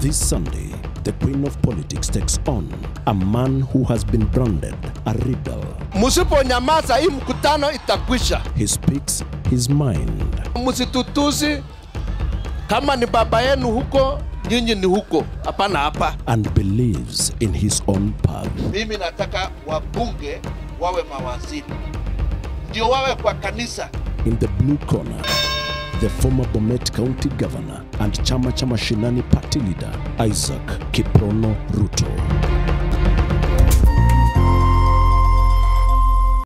This Sunday, the Queen of Politics takes on a man who has been branded a rebel. Musiponyamaza hii mkutano itakwisha. He speaks his mind. Musitutusi kama ni baba yenu huko, nyinyi ni huko, hapana hapa. And believes in his own path. Mimi nataka wabunge wawe mawaziri, ndio wawe kwa kanisa. In the blue corner, the former Bomet County Governor and Chama cha Mashinani party leader, Isaac Kiprono Ruto.